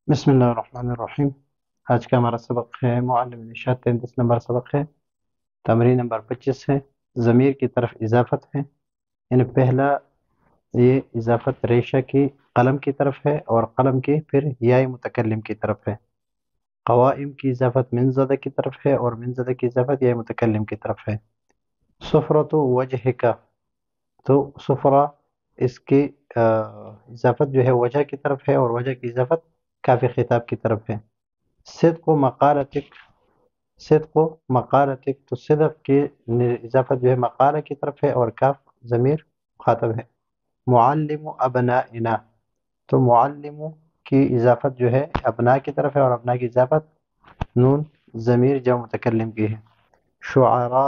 بسم الله الرحمن الرحیم. آج کا ہمارا سبق ہے معلم الارشاد 33 نمبر سبق ہے. تمرین نمبر 25 ہے. ضمیر کی طرف اضافت ہے، یعنی پہلا یہ اضافت ریشہ کی قلم کی طرف ہے اور قلم کی پھر یاء متکلم کی طرف ہے. قوائم کی اضافت من زدہ کی طرف ہے اور من زدہ کی اضافت یاء متکلم کی طرف ہے. سفرۃ وجہ کا، تو سفرہ اس کی اضافت جو ہے وجہ کی طرف ہے اور وجہ کی اضافت کافی خطاب کی طرف ہے. صدق و مقالتک، صدق و مقالتک، تو صدق کی اضافت جو ہے مقالہ کی طرف ہے اور کاف ضمیر مخاطب ہے. معلم ابنائنا، تو معلم کی اضافت جو ہے ابنا کی طرف ہے اور ابنا کی اضافت نون ضمیر جو متکلم کی ہے. شعراء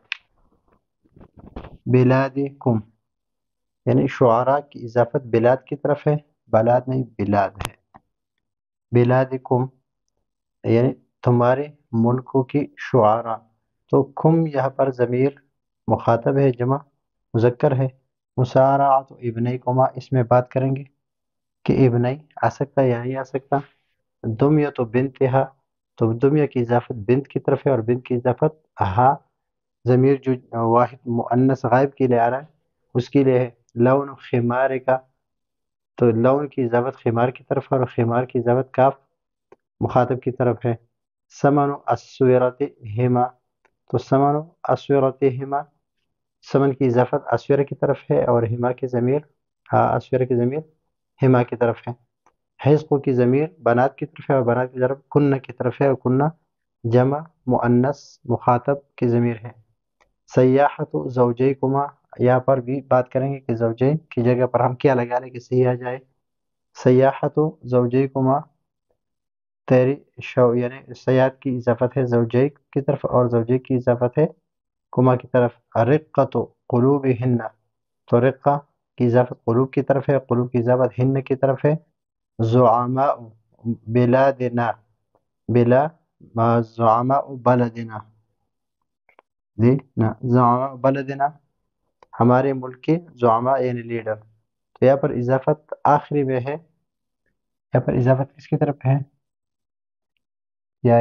بلادکم، یعنی شعراء کی اضافت بلاد کی طرف ہے، بلاد نہیں بلاد ہے. بلادکم یعنی تمہارے ملکوں کی شعراء، تو کم یہاں پر ضمیر مخاطب ہے، جمع مذکر ہے. مسارعۃ ابنیکما، اس میں بات کریں گے کہ ابنی آ سکتا یا نہیں آ سکتا. دمیہ تو بنتہا، تو دمیہ کی اضافت بنت کی طرف ہے اور بنت کی اضافت ہا ضمیر جو واحد مؤنث غائب کے لیے آ رہا ہے اس کے لیے ہے. لون خمار کا، تو لون کی اضافت خمار کی طرف ہے اور خمار کی اضافت کاف مخاطب کی طرف ہے. سمن اسورت ہما، تو سمن اسورت ہما، سمن کی اضافت اسورہ کی طرف ہے اور ہما کی ضمیر اسورہ کی ضمیر ہما کی طرف ہے. حزق کی ضمیر بنات کی طرف ہے اور بنات کی طرف کنہ کی طرف ہے اور کنہ جمع مؤنث مخاطب کی ضمیر ہے. سیاحت زوجیکما، یہاں پر بھی بات کریں گے کہ زوجین کی جگہ پر ہم کیا لگا لیں کہ صحیح آ جائے. سیاحت زوجیکما، تیری شو یعنی سیاحت کی اضافت ہے زوجیک کی طرف اور زوجیک کی اضافت ہے کما کی طرف. رقۃ قلوبہن، تو رقہ کی اضافت قلوب کی طرف ہے، قلوب کی اضافت ہن کی طرف ہے. زعماء بلادنا، بلا زعماء بلدنا، جی نا زعماء بلدنا ہمارے ملک کے زعماء یعنی لیڈر. تو یہاں پر اضافت آخری میں ہے، یہاں پر اضافت کس کی طرف ہے؟ یا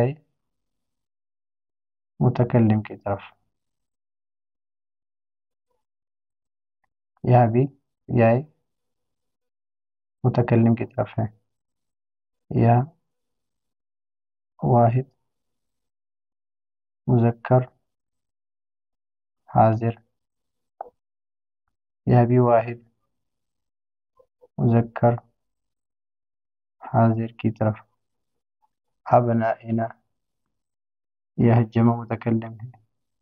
متکلم کی طرف. یہاں بھی یا متکلم کی طرف ہے. یا واحد مذکر حاضر، یا بھی واحد مذکر حاضر کی طرف. ابنائنا، یہ جمع متکلم ہے.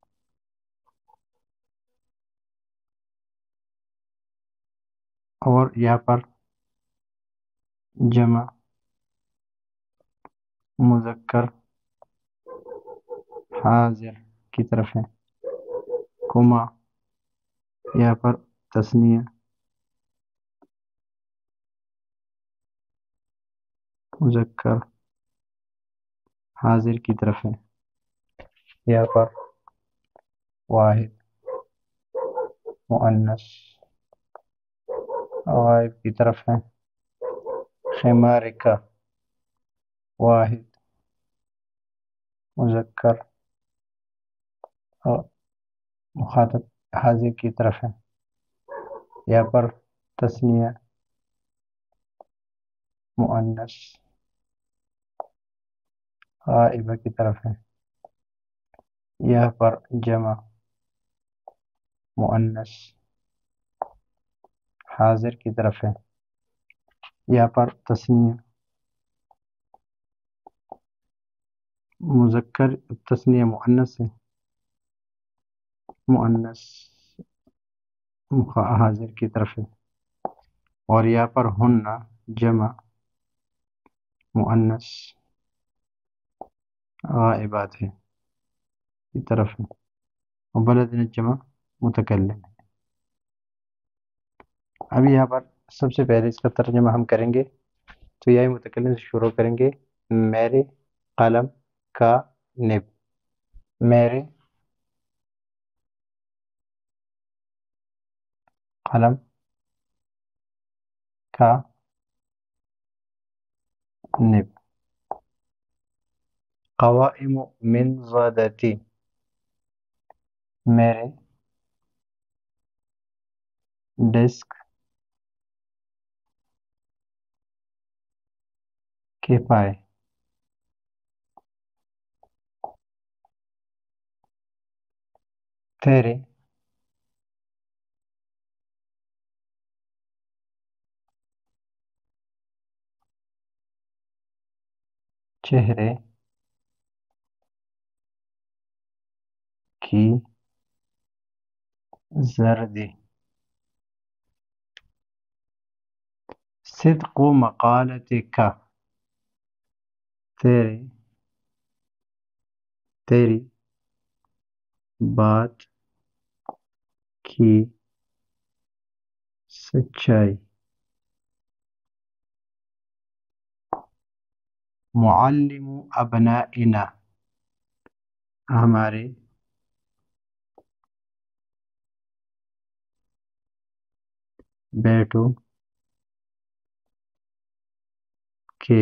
اور یہاں پر جمع مذکر حاضر کی طرف ہے. کما یہاں پر تثنیہ مذکر حاضر کی طرف ہے. یہاں پر واحد مؤنث غائب کی طرف ہے. خمارکا واحد مذکر اور مخاطب حاضر کی طرف ہے. یہاں پر تثنیہ مؤنث غائبہ کی طرف ہے. یہاں پر جمع مؤنث حاضر کی طرف ہے. یہاں پر تثنیہ مذکر تثنیہ مؤنث ہے، مؤنث حاضر کی طرف ہے. اور یہاں پر ہن جمع مؤنث غائبات ہے کی طرف ہے. اور بلدن جمع متکلم ہے. ابھی یہاں پر سب سے پہلے اس کا ترجمہ ہم کریں گے، تو یہی متکلم سے شروع کریں گے. میرے قلم کا نب، میرے قلم کا نب. قوائم من ضادتی، میرے ڈیسک کے پائے. تیرے چہرے کی زردی. صدق مقالتک، تیری بات کی سچائی. معلم ابنائنا، ہمارے بیٹوں کے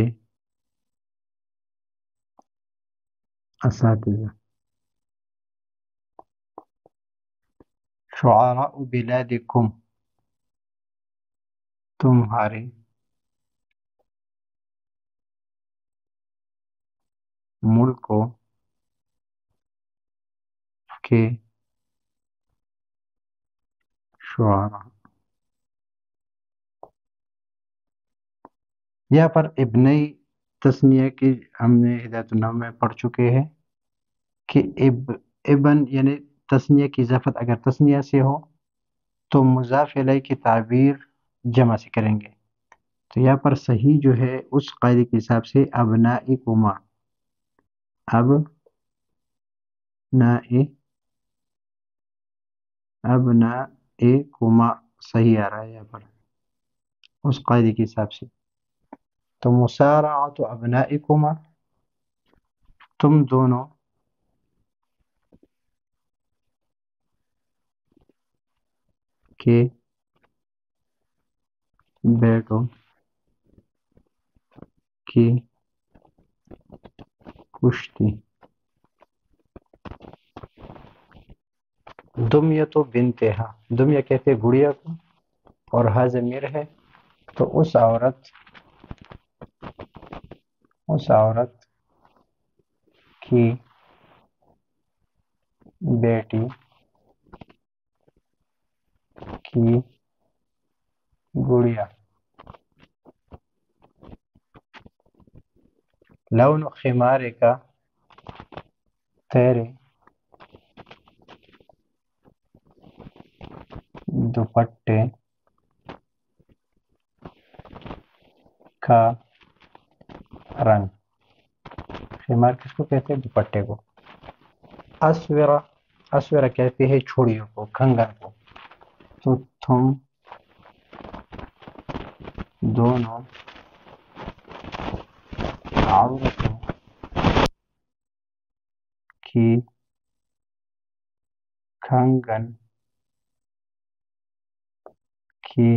اساتذہ. شعراء بلادکم، تمہارے ملکوں کے شعراء. یہاں پر ابنئی تثنیہ کی ہم نے ہدایت النحو میں پڑھ چکے ہیں کہ ابن یعنی تثنیہ کی اضافت اگر تثنیہ سے ہو تو مضاف الیہ کی تعبیر جمع سے کریں گے. تو یہاں پر صحیح جو ہے اس قاعدے کے حساب سے ابنائکما، ابنائکما صحیح آ رہا ہے یہاں پر اس قاعدے کے حساب سے. تو مسارعۃ ابنائکما، تم دونوں کے بیٹوں کی کشتی. دمیہ بنتہا، دمیہ کہتے ہیں گڑیا کو اور ہا ضمیر ہے، تو اس عورت کی بیٹی کی گڑیا. لون خمارک، تیرے دوپٹے کا رنگ. خمار کس کو کہتے ہیں؟ دوپٹے کو. اسورہ کہتے ہیں چھڑیوں کو، کنگن کو. تو تم دونوں عورتوں کی کنگن کی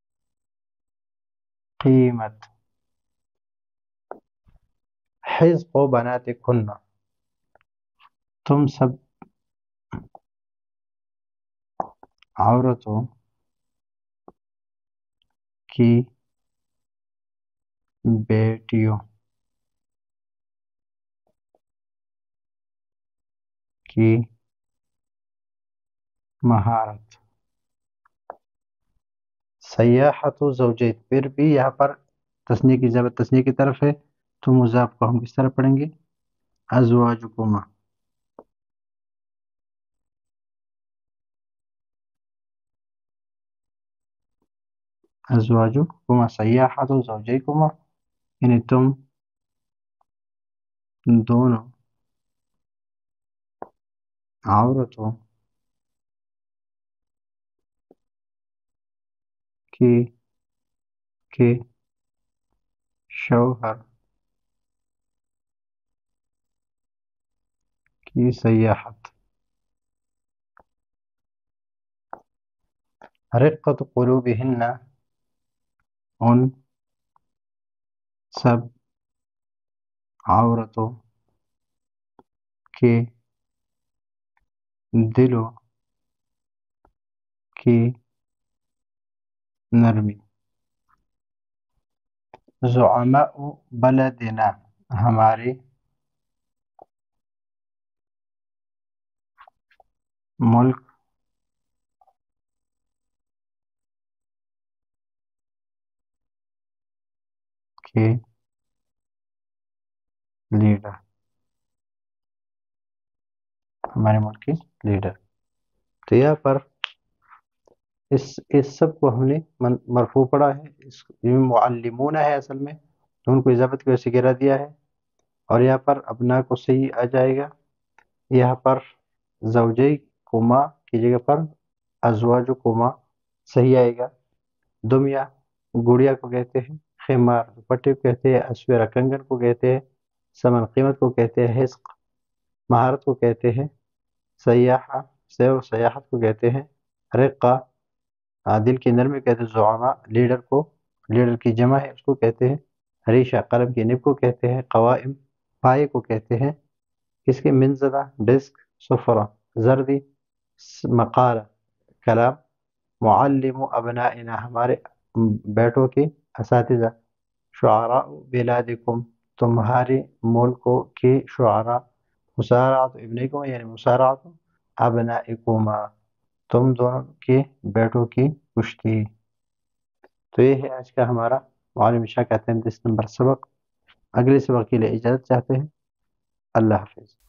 قیمت. حزق بناتکن، تم سب عورتوں کی بیٹیوں کی مہارت. سیاحت زوجین، پھر بھی یہاں پر تثنیہ کی ضرورت تثنیہ کی طرف ہے تو مضاف کو ہم کس طرح پڑھیں گے؟ ازواجکما. ازواجکما سیاحت زوجیکما، یعنی تم دونوں عورتوں کے شوہر کی سیاحت. رقت قلوبہن، ان سب عورتوں کے دلوں کی نرمی، زعماء بلدنا ہمارے ملک کے لیڈر، ہمارے ملک کے لیڈر۔ تو یہاں پر اس سب کو ہم نے مرفوع پڑھا ہے، یہ معلمون ہے اصل میں، ان کو اضافت کی وجہ سے گرا دیا ہے، اور یہاں پر ابنا کو صحیح آ جائے گا، یہاں پر زوجی کوما کی جگہ پر ازواج کوما صحیح آئے گا۔ دمیا گڑیا کو کہتے ہیں، خمار دوپٹے کو کہتے ہیں، اسورہ کنگن کو کہتے ہیں، سمن قیمت کو کہتے ہیں، حسق مہارت کو کہتے ہیں، سیاحہ سیر و سیاحت کو کہتے ہیں، رقہ دل کی نرمی کہتے ہیں، زعما لیڈر کو، لیڈر کی جمع ہے اس کو کہتے ہیں، ریشہ قلم کی نب کو کہتے ہیں، قوائم پائے کو کہتے ہیں، اس کے منزلہ ڈسک، سفرہ زردی، مقالہ کلام، معلم ابنائنا ہمارے بیٹوں کے اساتذہ، شعراء بلادکم تمہارے ملکوں کے شعراء، مسارعۃ ابنکم یعنی مسارعۃ ابنائکما تم دونوں کے بیٹوں کی کشتی۔ تو یہ ہے آج کا ہمارا معلم شاہ کا 33 نمبر سبق۔ اگلے سبق کے لیے اجازت چاہتے ہیں۔ اللہ حافظ۔